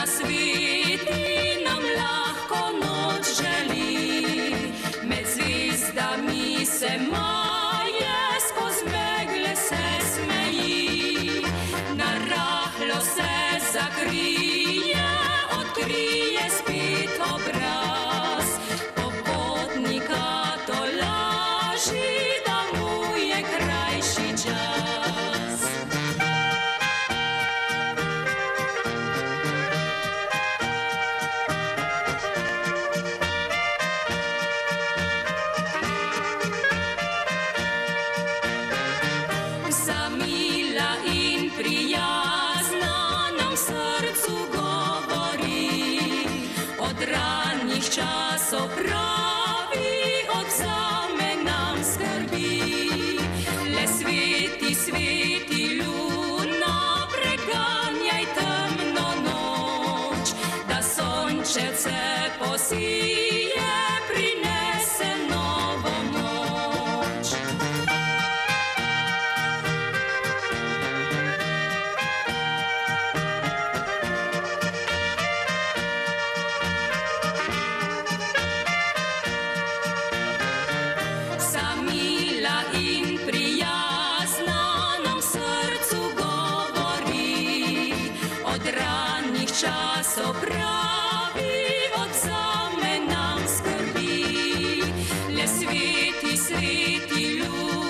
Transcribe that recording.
sveti nam lahko noč želi, med zvezdami se maje, skoz megle se smeji, narahlo se zakrije, odkrije spet obraz, popotnika tolaži, da mu je krajši čas. Mila in prijazna nam srcu govori, od ranih časov pravi, odzame nam skrbi. Le sveti, sveti luna, preganjaj temno noč, da sončece posije, prinese novo moč. Mila in prijazna nam srcu govori, od ranih časov pravi, odzame nam skrbi. Le sveti, sveti luna,